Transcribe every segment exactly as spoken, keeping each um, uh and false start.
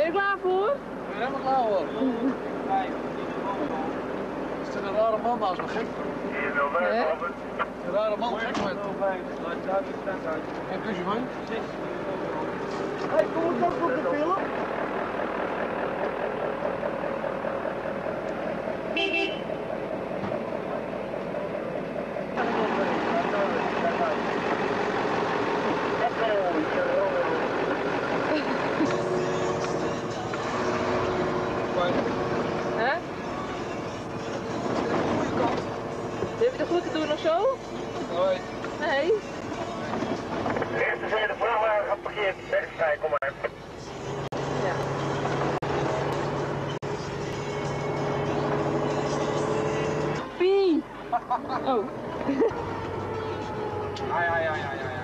er klaar voor? Ik ben helemaal klaar hoor. Is er een rare man naast me, gek? Hè? Een rare man, gek met. Geen kusje van? Hé, kom ik ook op de film? Hè? Heb je de groeten doen of zo? Hoi. Nee. Rechterzijde vrachtwagen geparkeerd, rechtsvrij, kom maar. Ja. Pie! Oh. Ja, ja, ja, ja, ja.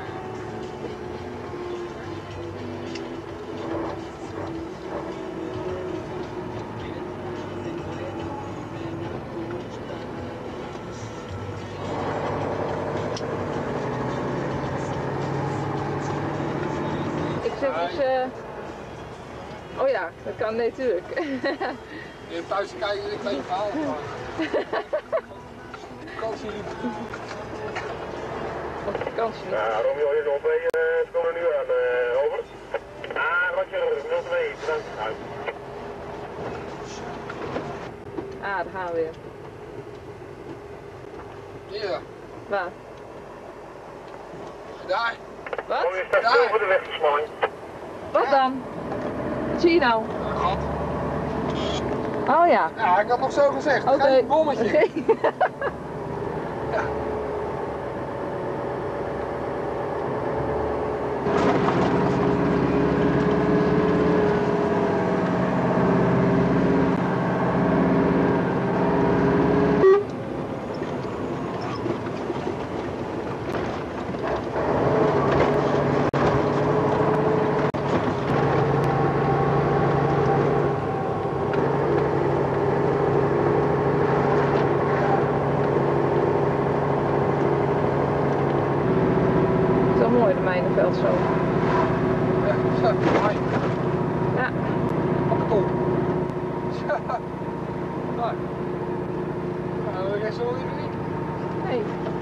Ik zeg dus, uh... oh ja, dat kan natuurlijk. Je hebt thuis te kijken en ik weet je verhaal van. Vakantie niet. Op vakantie. Ja, Romeo is nul twee, uh, komen nu aan, uh, over. Ah, Roger, nul twee, bedankt. Uit. Ah, daar gaan we weer. Ja. Waar? Daar. Wat? Kom je straks over de weg gesmalling. Wat dan? Wat zie je nou? Een gat. Oh ja. Ja, ik had nog zo gezegd. Oké. Okay. Geen bommetje. Okay. Ja. Mijnenveld zo. Ja, zo. Hoi. Ja. Pakketon. Ja. Nou. Nou, dat is zo liever niet. Nee.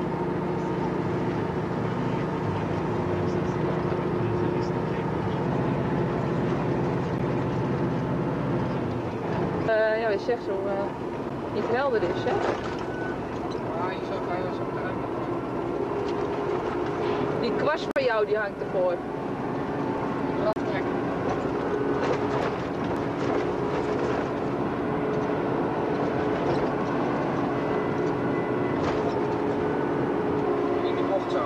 Uh, ja, je zegt zo uh, niet helder is, hè? Ja, je zou gaan zo meteen. Die kwast van jou die hangt ervoor. Rad trekken. In die bocht zo.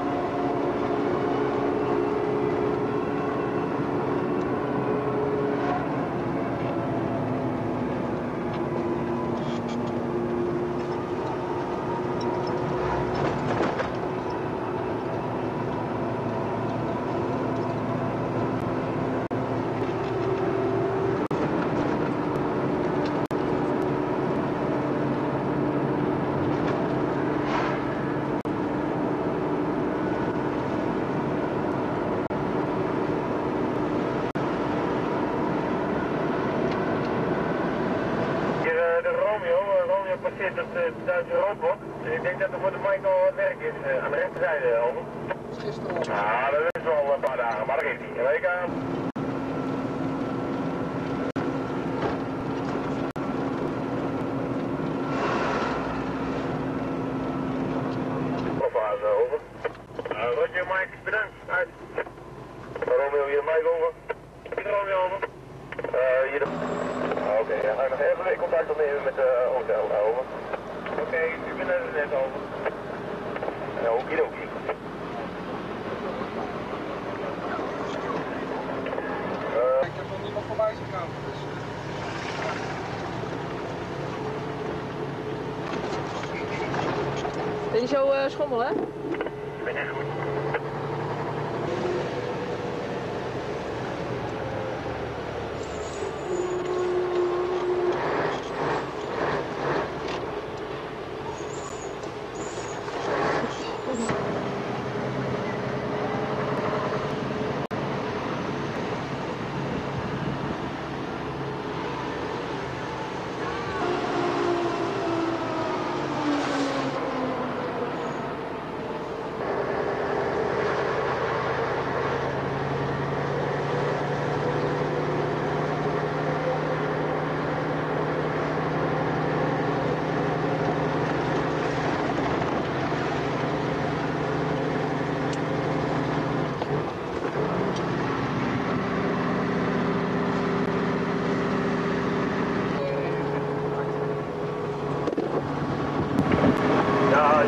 Passeert het uh, Duitse roodblok. Dus ik denk dat er voor de Mike al wat werk is. Uh, aan de rechterzijde, over. Gisteren al. Ja, dat is wel een paar dagen, maar daar heeft hij. Week aan. Profase, over. Uh, Roger, Mike, bedankt. Uit. Romeo, hier Mike, over. Hier Romeo, over. Uh, hier de... Oké, okay, ja, ga ik nog even in contact opnemen met de uh, hotel, over. Oké, okay, ik ben er net over. Ja, okidoki. Uh, ik heb nog niemand voorbij zien gaan, dus... Ben je zo uh, schommelen? Ik ben echt goed.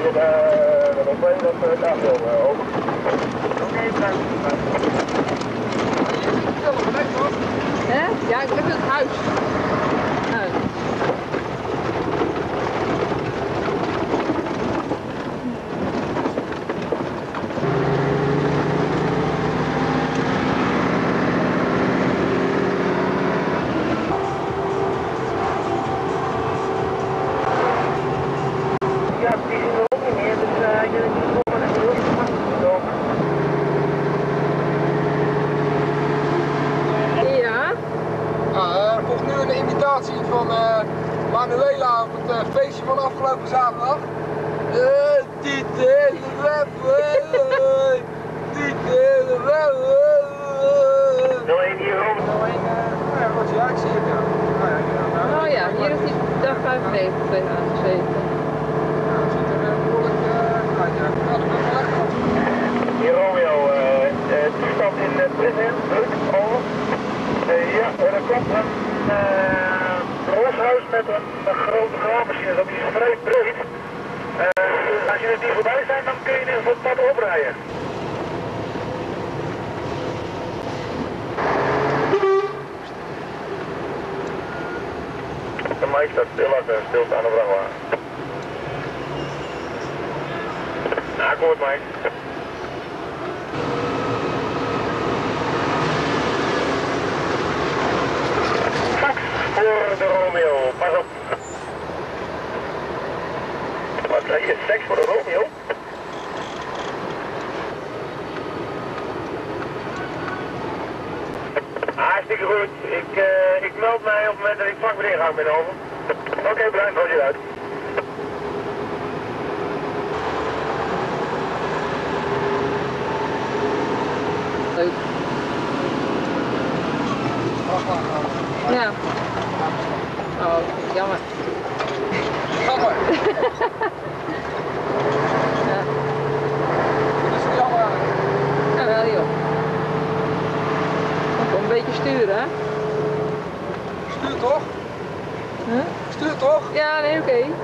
tot uh, nog twee, dat uh, Gabriel, uh, over. Oké, bedankt. Hè? Ja, ik heb het huis. Huis. Ja, die zien we ook niet meer, dus uh, je bent niet gewoon echt heel gemakkelijk lopen. Ja. Ah, er volgt nu een invitatie van uh, Manuela op het uh, feestje van afgelopen zaterdag. Uh, die hele web, die hele web. nul één hier over. Nou, één, uh, ja, goed, ja, ik zie het ja. Nou, ja, ja, nou, Oh ja, hier is die dag vijfennegentig aangezeten. Ja, het ziet er uh, behoorlijk uh, uit, ja. Ja, dat ben ik wel echt goed. Hier Romeo, uh, uh, toestand in uh, Prison, druk, over. Uh, ja, er komt een uh, loshuis met een, een grote graafmachine, dat is vrij breed. Uh, als jullie die voorbij zijn, dan kun je in ieder geval het pad oprijden. De Mike staat stil achter, stilstaan op vrachtwagen. Akkoord Mike. Voor de Romeo, pas op. Wat zei je, seks voor de Romeo? Hartstikke goed, ik, uh, ik meld mij op het moment dat ik vlak weer ingang ben over. Oké, okay, bedankt, hoor je uit. Leuk. Ja. Oh, jammer. Jammer. Ja. Dat is jammer. Ja, wel joh. Ook een beetje sturen, hè? Stuur toch? Huh? Stuur toch? Ja, nee, oké. Okay.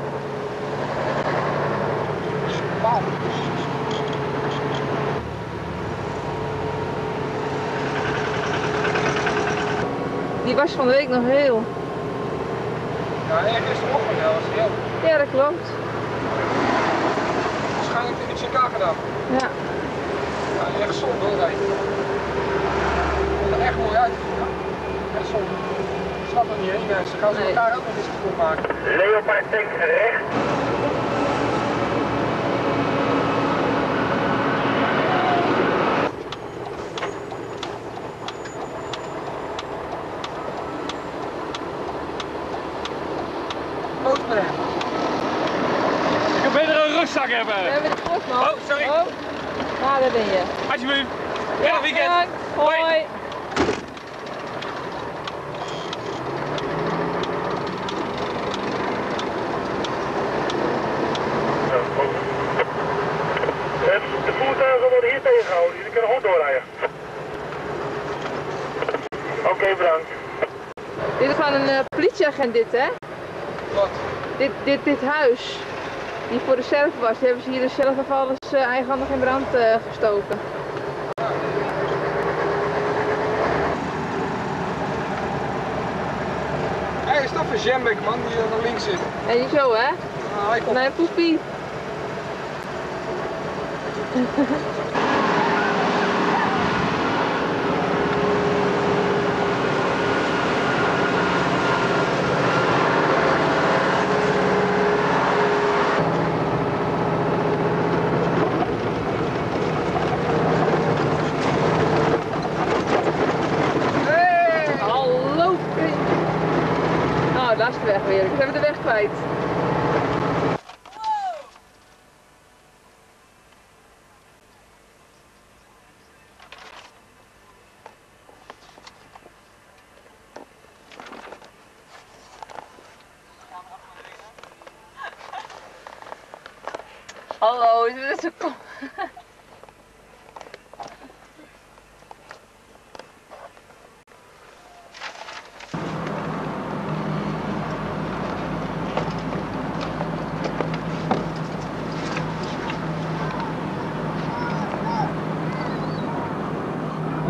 Wauw. Die was van de week nog heel. Ja, en gisterochtend wel, was het heel. Ja, dat klopt. Waarschijnlijk in de Chicago gedaan. Ja. Ja, echt zonde hoor, rijden. Het komt er echt mooi uit. Ja. Echt zonde. Ik snap er niet heen, mensen. Gaan ze Nee. elkaar ook nog eens kapot maken. Leopard tank recht. Postman. Ik kan beter een rugzak hebben. We hebben de postman. Oh, sorry. Oh. Ah, daar ben je. Alsjeblieft. Ja, Prettig weekend. bedankt. Hoi. Hoi. De voertuigen worden hier tegengehouden, jullie kunnen goed doorrijden. Oké, okay, bedankt. Dit is van een uh, politieagent dit, hè? Wat? Dit, dit, dit huis. Die voor de server was, die hebben ze hier dus zelf even alles uh, eigenhandig in brand uh, gestoken. Hé, hey, is dat voor Jembek man, die uh, naar links zit? En niet zo, hè? Ah, hij komt. Nee, poepie. Hey! Hallo. Nou, daar is de weg weer. Ik heb de weg kwijt. Hallo, dit is een kom.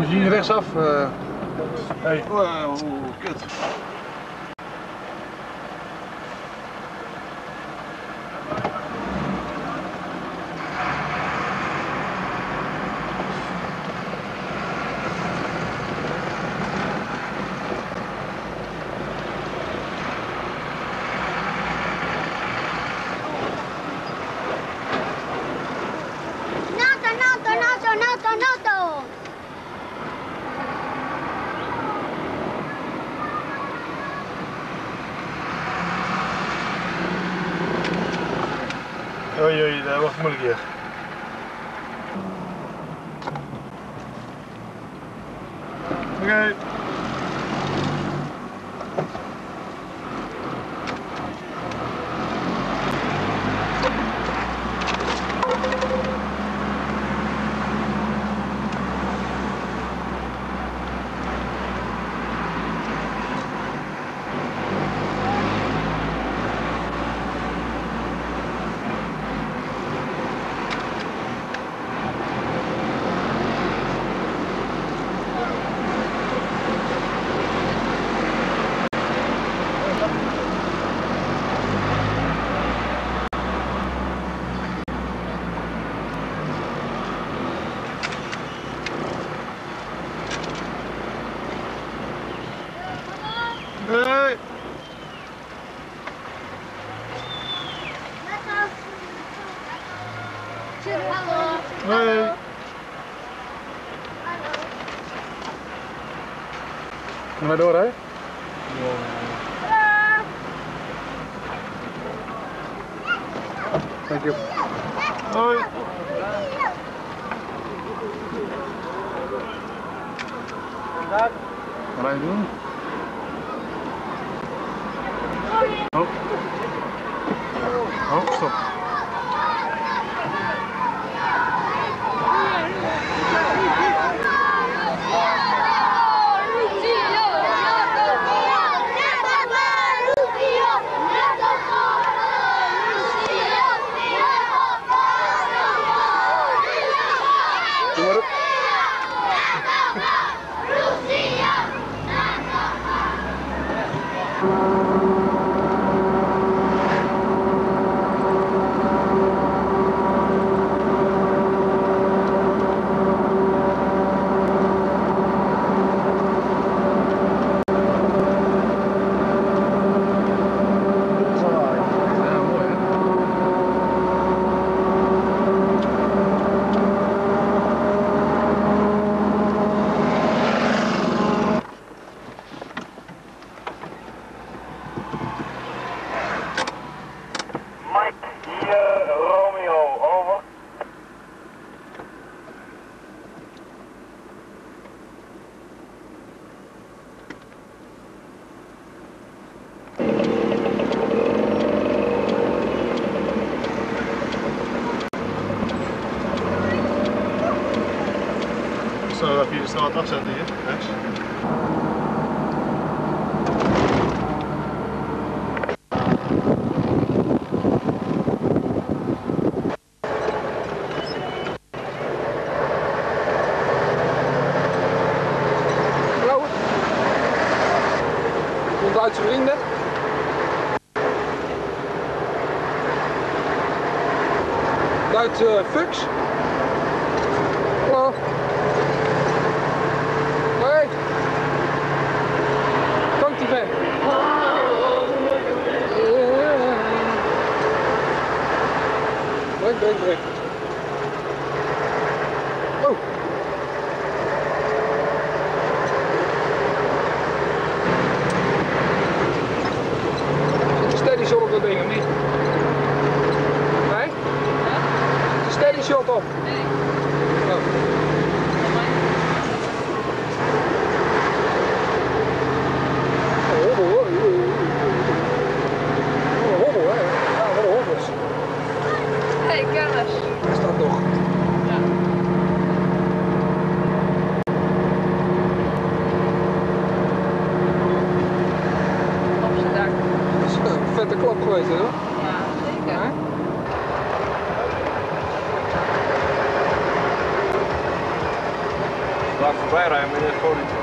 moet je hier rechtsaf. Uh... Hey. Oh, oh, kut. Oei, oei, dat wordt moeilijk hier. Oké. Okay. Hey. Hallo. Hey. Gaan we door, hè? Dank je. Hoi. Wat ga je doen? Oh. Oh, stop. Zo, even hier de snelheid afzetten hier, rechts. Hallo. Duitse vrienden. Duitse fucks. Hallo. Hoi. Komt die vent. Druk, druk, druk. Oh. Zit een steady shot op dat ding of niet? Nee? Zit een steady shot op? Nee. Oh. Hey, kennis. Is dat toch? Ja. Op zijn dak. Dat is een vette klap geweest, hè? Ja, zeker. Ja? Laat voorbij rijden. politie.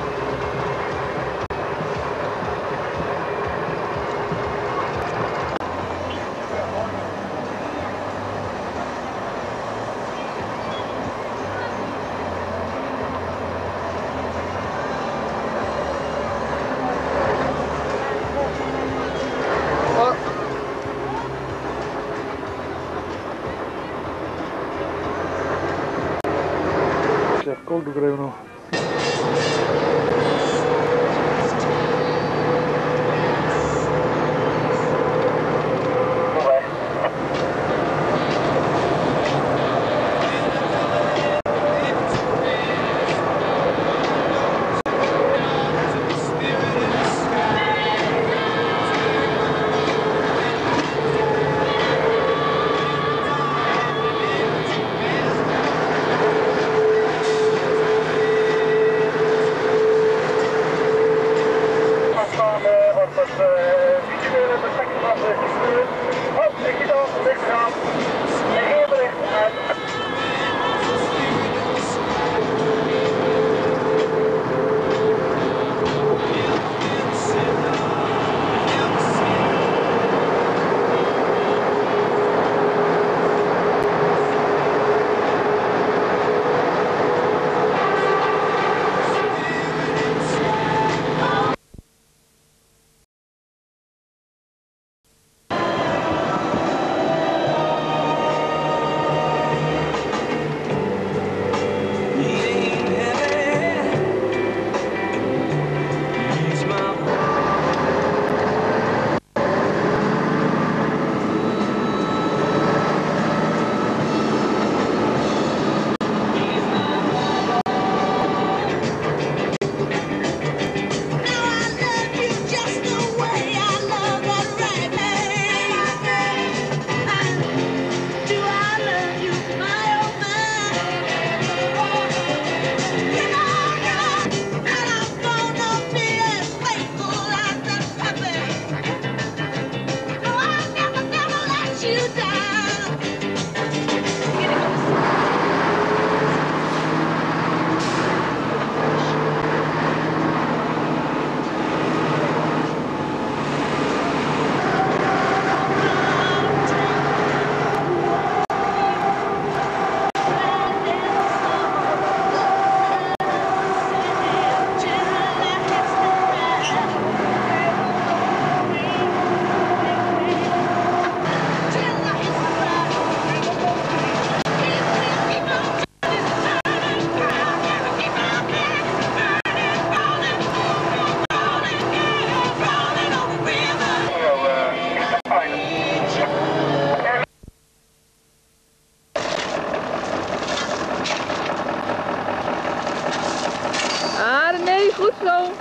Kook doe ik er even nog. Goed zo.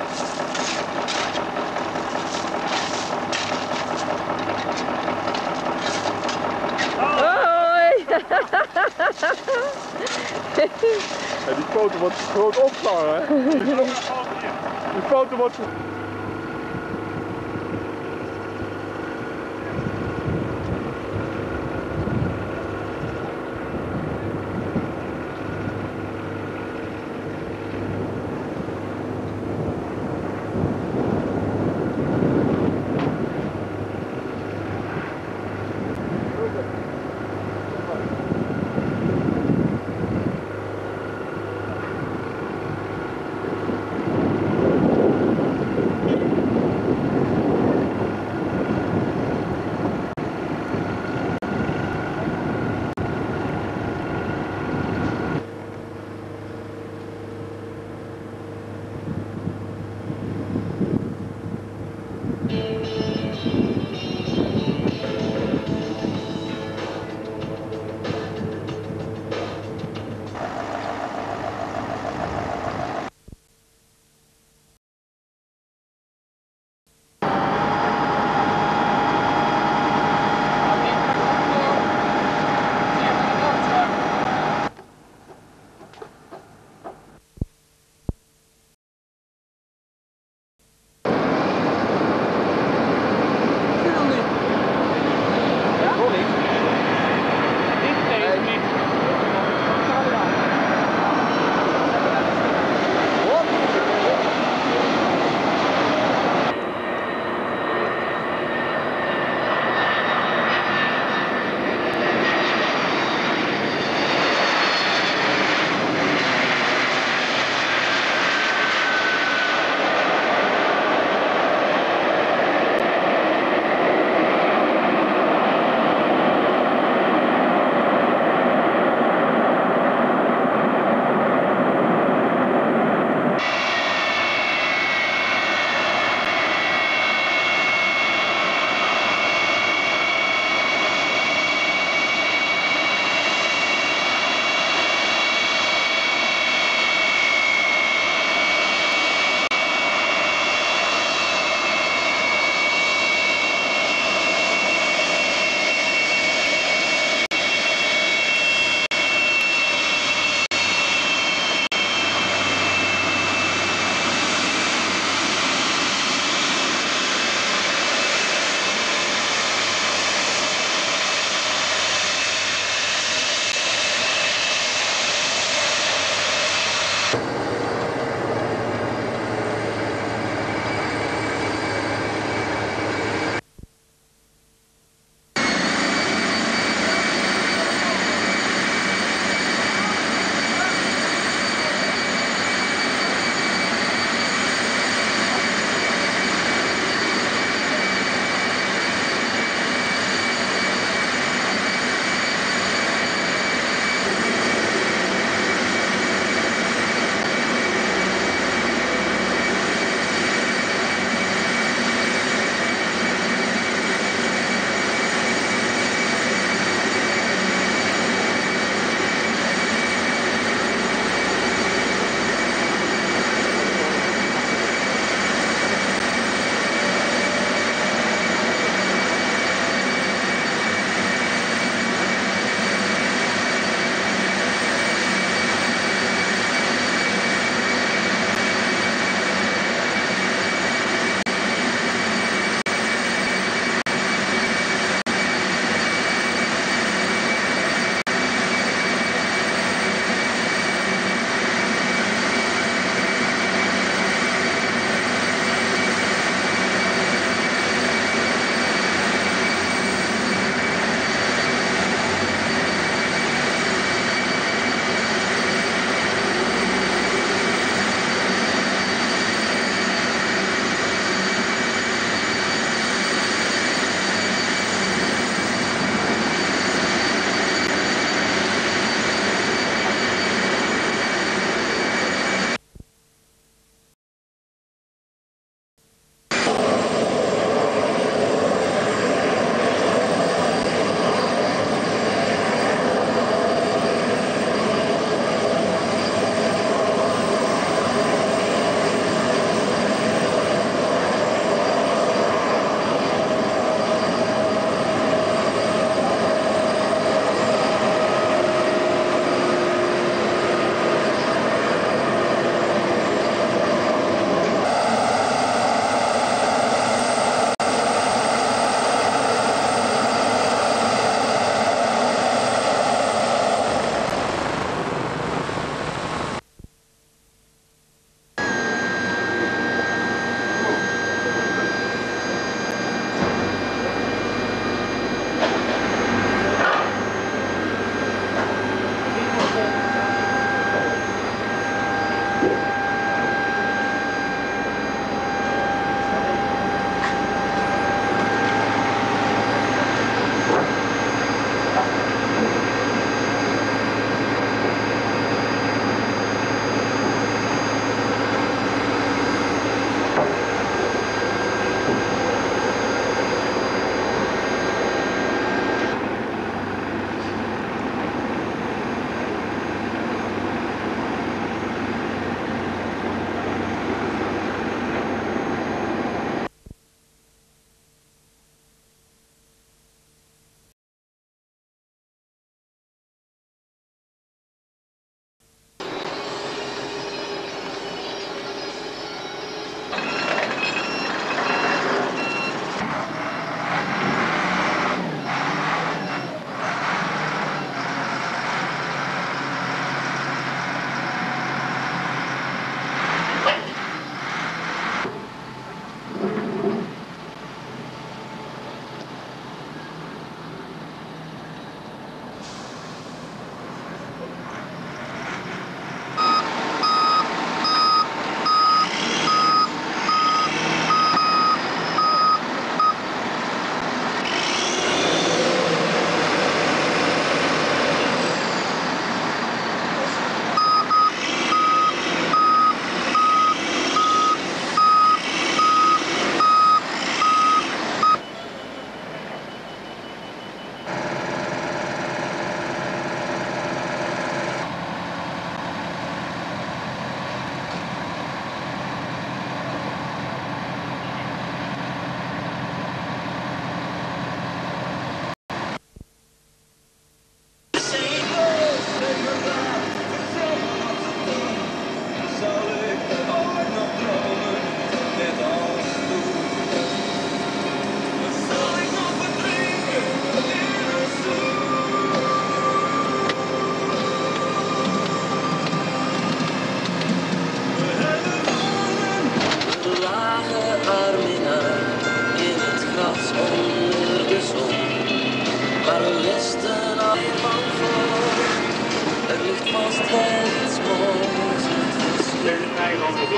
Hoi. Ja, die foto wordt groot opgeslagen, hè? Die foto wordt...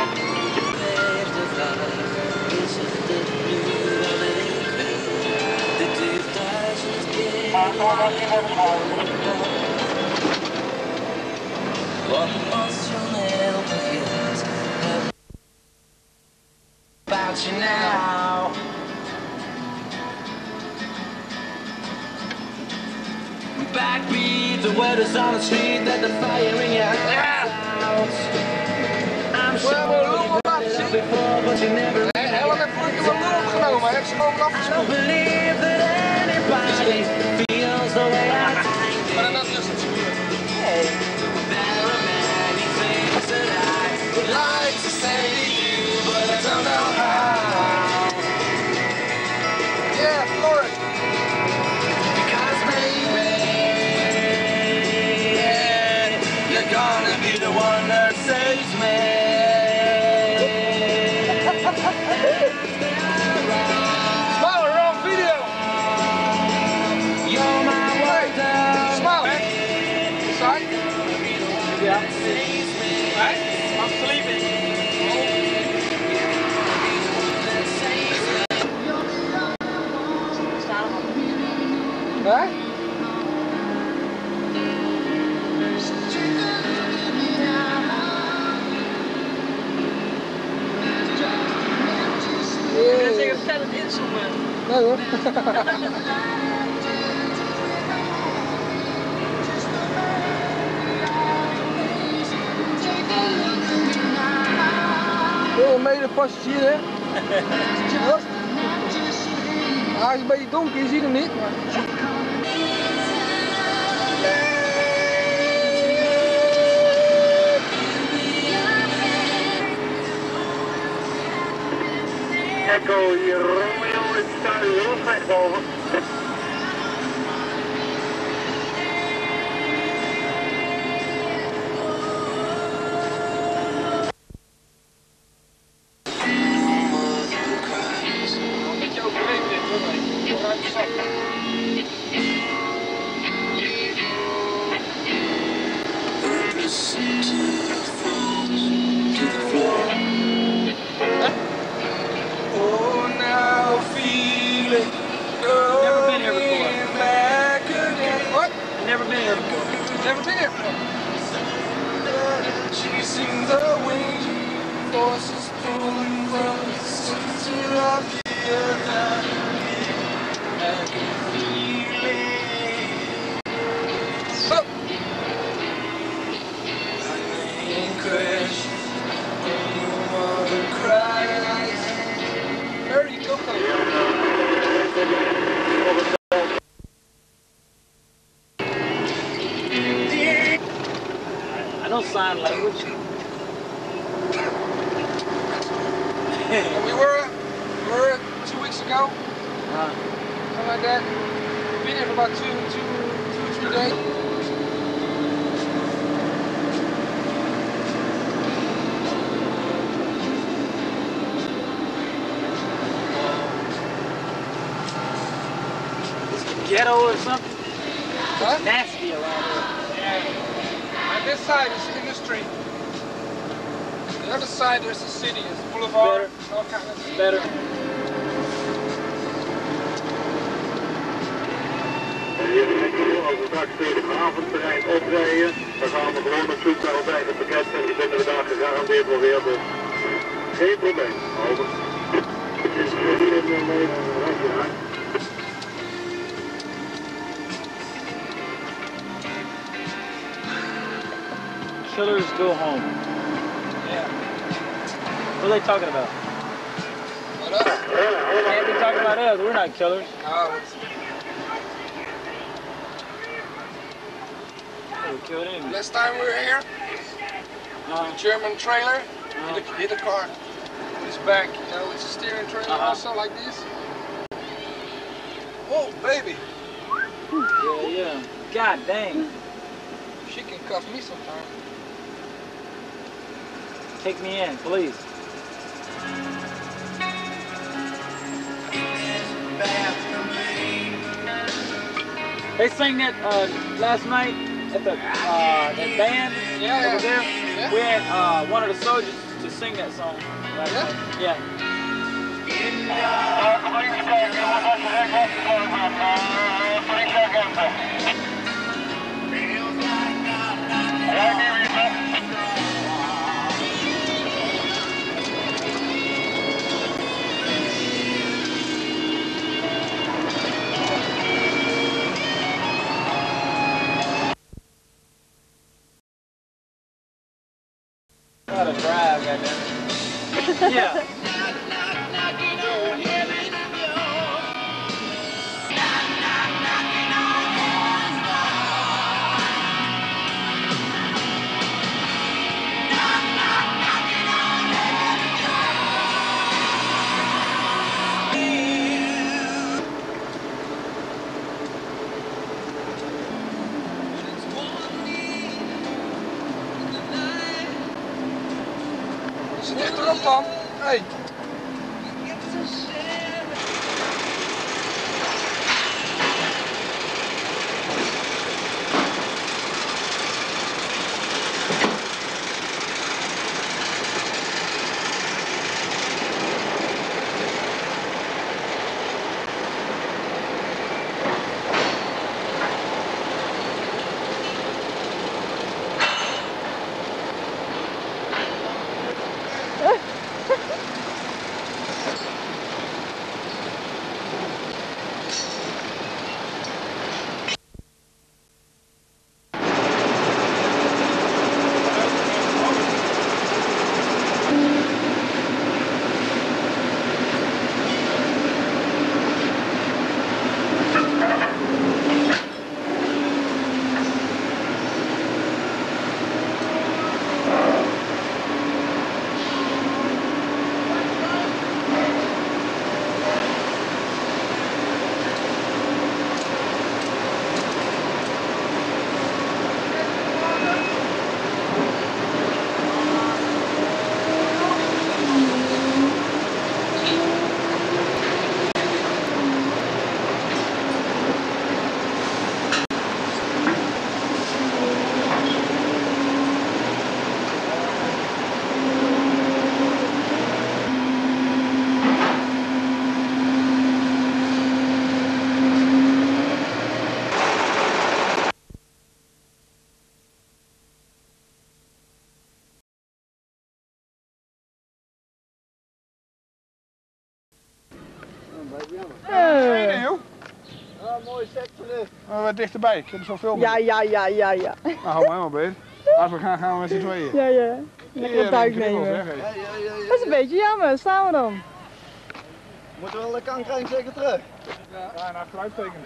Wat als je heel begint about you now. Backbeat, the word is on the street that the fire in your house. I'm sure you've heard it before, but you never Nee, helemaal met voor ik hem wel opgenomen. Hij heeft ze gewoon I don't afgesproken. believe that anybody feels the way I think. Maar dat is dus het gebeurd. Hey, there are many things that I would like to say to you, but I don't know how. Yeah, Florence. Because baby, you're gonna be the one that saves me. Smile, we're on video. You're my wonder. Smile. Sorry? Yeah. Right? I'm sleeping. Huh? Ik zeg even het inzoomen. Nee hoor. Heel medepassagier hè? Ja. Hij is een beetje donker, je ziet hem niet. Maar... Echo hier, Romeo, ik sta u heel slecht boven. Een beetje overleefd dit hoor. Vooruit de zak. Oh, now feeling Never been here before. back again. What? Never been here before. Never been here before. Chasing the wind, forces pulling from the center of the earth. I can feel it. So, Lightning crash, no other cries. very cocoa. I know sign language. And we were, we were two weeks ago, Uh, something like that. We've been here for about two, two, two, three days. ghetto or something? Huh? Nasty around here. Yeah. On this side is industry. The other side there's the city, it's the boulevard, all kind of Better. Als we straks tegen het avondterrein oprijden, dan gaan we gewoon op zoek naar ons eigen pakket en die vinden we daar gegarandeerd wel weer. Dus geen probleem. Over. Het is hier in Nederland. Killers go home. Yeah. What are they talking about? What up? They can't be talking about us. We're not killers. No, it's, We killed him. last time we were here, Uh, the German trailer uh, hit a, hit a car. It's back, you know, it's a steering trailer Uh-huh. also like this. Whoa, baby, yeah, yeah. God dang. she can cuff me sometime. Take me in, please. They sang that uh, last night at the uh, that band Yeah, over yeah. there. Yeah. We had uh, one of the soldiers to sing that song. Last Yeah? night. Yeah. What a drive, goddamn. Yeah. Zit echt erop dan? Hey. Hey. joh. Ah, mooi set terug. Uh, wat dichterbij, ik heb er zoveel Ja, ja, ja, ja, ja. Nou, hou me helemaal beter. Als we gaan, gaan we met z'n tweeën. Ja, ja. Lekker een duik nemen. Zeg, Dat hey. is een beetje jammer, staan we dan? Moeten we wel de kankerijn zeker terug? Ja, naar geluid tekenen.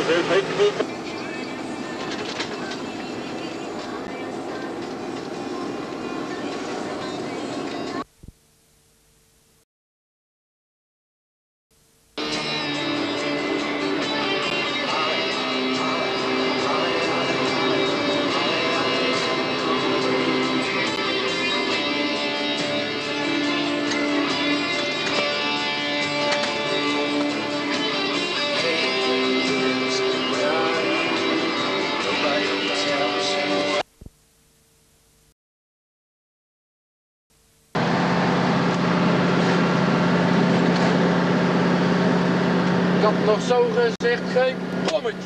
jongens, het heeft gebeurd. Ik had nog zo gezegd geen bommetje.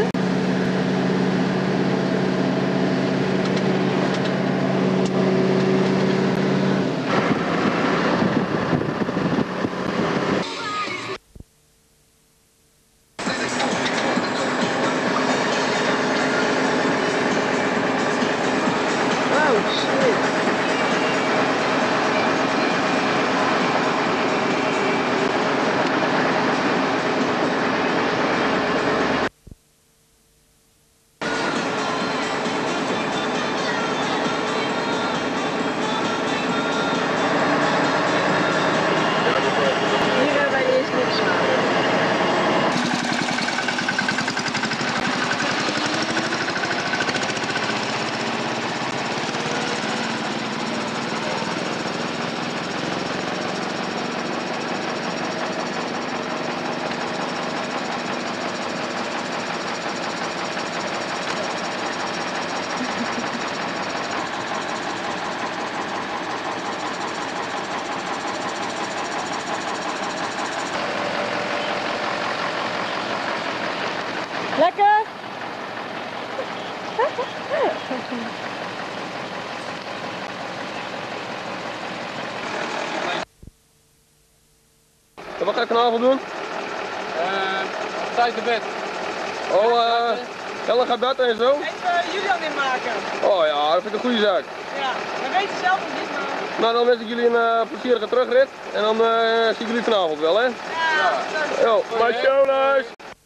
Lekker! En wat ga ik vanavond doen? Uh, Tijd de bed. Oh, uh, Ellen gaat bed en zo? Even Julian inmaken. Oh ja, dat vind ik een goede zaak. Ja, we weten zelf nog niet, maar... Nou, dan wens ik jullie een uh, plezierige terugrit. En dan uh, zie ik jullie vanavond wel, hè? Ja, ja. Yo, my shownice!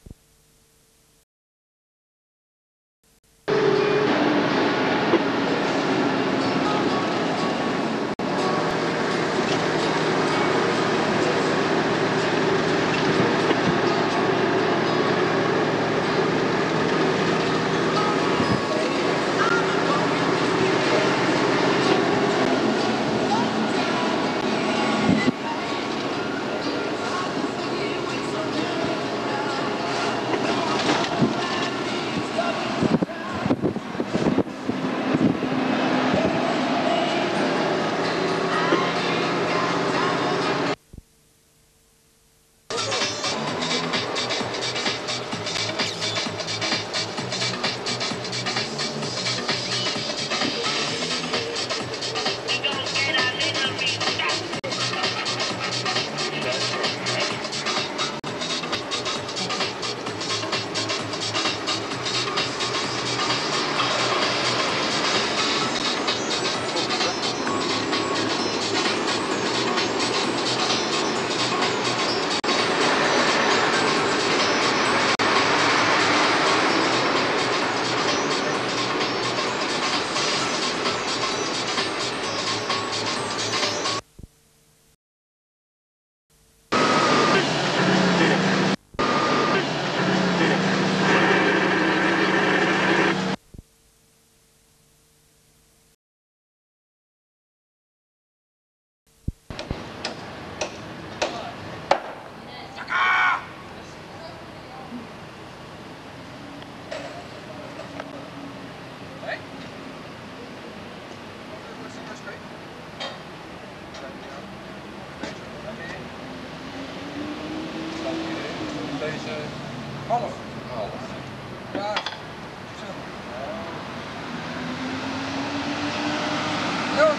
Deze half. Half. Ja. Zo. Ja,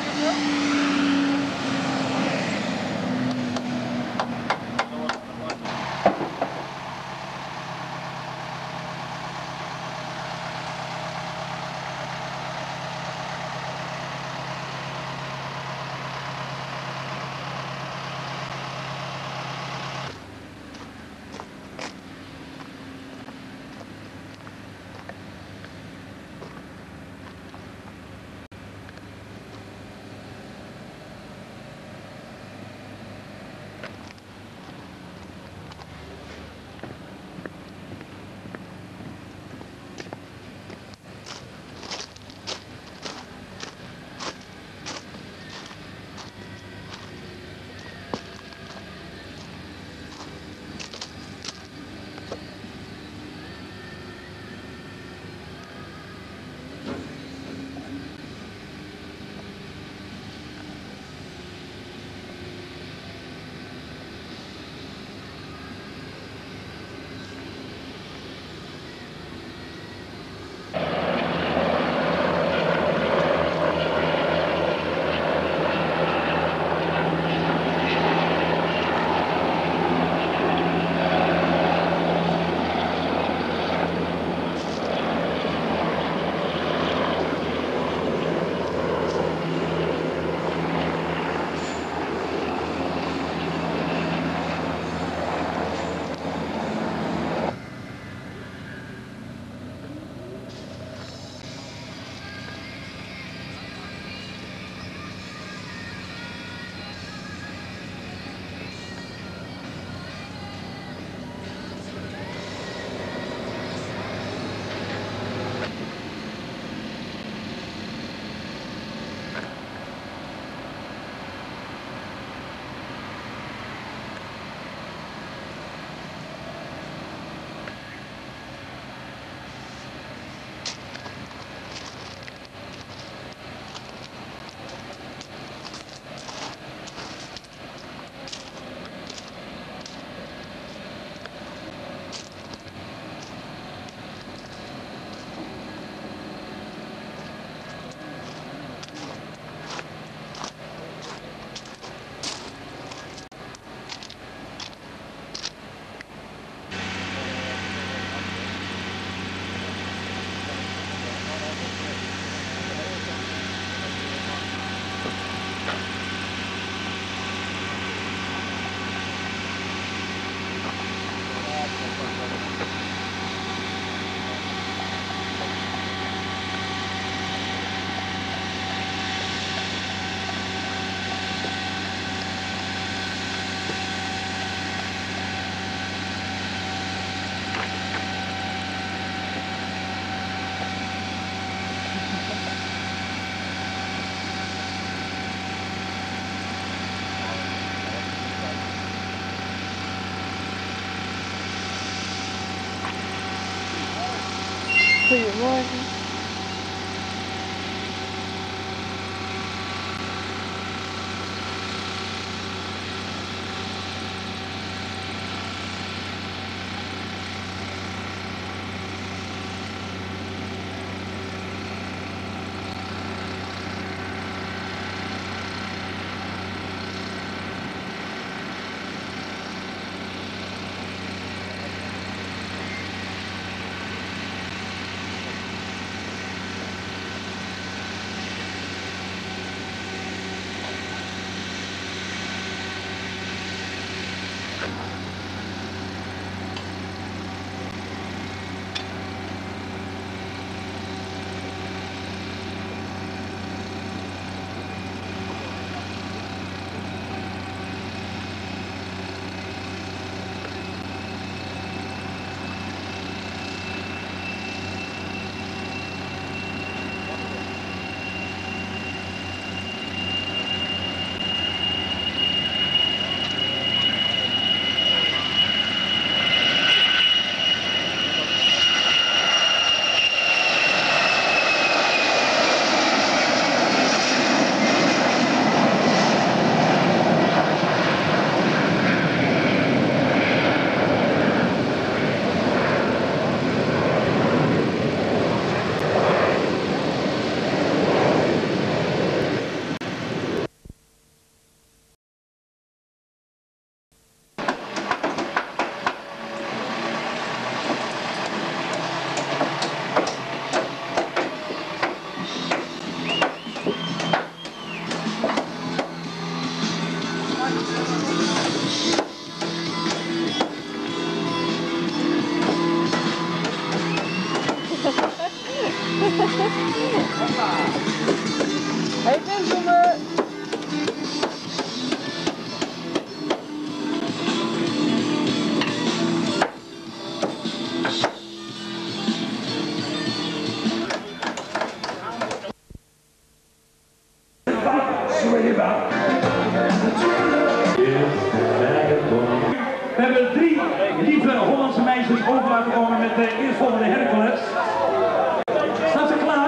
Goedemorgen. Hey, gentlemen! We hebben drie lieve Hollandse meisjes over laten komen met de eerstvolgende Hercules. Staan ze klaar?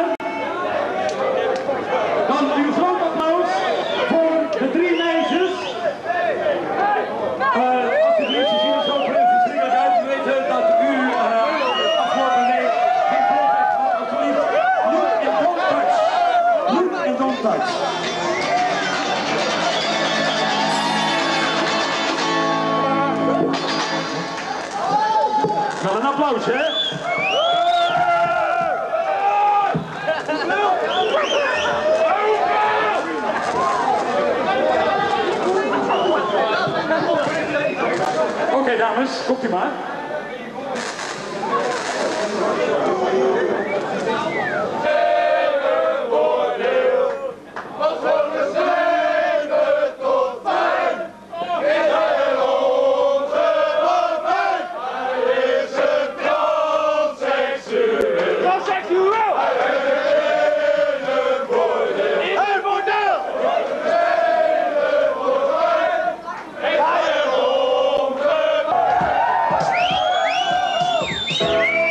Dan uw groot applaus voor de drie meisjes. Uh, alsjeblieft, ze zien er zo verschrikkelijk uit. We weten dat u uh, afgelopen week geen vlog heeft gehad. Alsjeblieft, look and don't touch. Look and don't touch. Wel een applaus, hè? Oké, okay, dames, komt u maar. Hey!